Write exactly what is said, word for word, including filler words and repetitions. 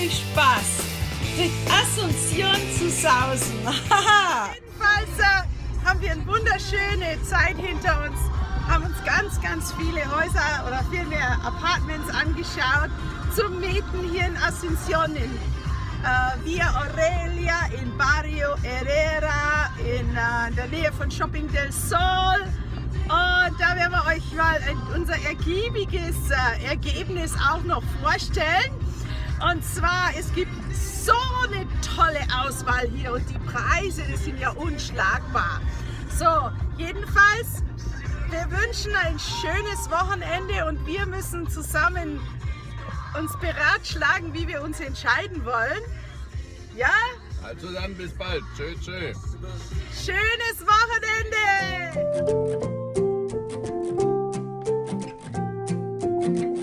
viel Spaß, durch Asunción zu sausen. Jedenfalls äh, haben wir eine wunderschöne Zeit hinter uns, haben uns ganz, ganz viele Häuser oder vielmehr Apartments angeschaut zum Mieten hier in Asunción, in äh, Via Aurelia, in Barrio Herrera, in äh, der Nähe von Shopping del Sol. Und da werden wir euch mal unser ergiebiges äh, Ergebnis auch noch vorstellen. Und zwar, es gibt so eine tolle Auswahl hier und die Preise, die sind ja unschlagbar. So, jedenfalls, wir wünschen ein schönes Wochenende und wir müssen zusammen uns beratschlagen, wie wir uns entscheiden wollen. Ja? Also dann bis bald. Tschö, tschö. Schönes Wochenende!